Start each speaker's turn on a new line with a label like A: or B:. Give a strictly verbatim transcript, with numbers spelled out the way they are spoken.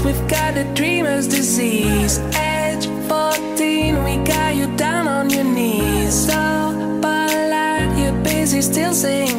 A: we've got the dreamer's disease. Age fourteen, we got you down on your knees. So polite, you're busy still saying